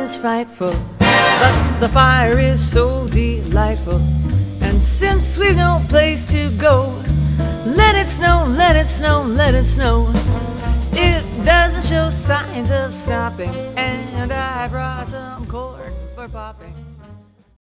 is frightful, but the fire is so delightful. And since we've no place to go, let it snow, let it snow, let it snow. It doesn't show signs of stopping, and I brought some corn for popping.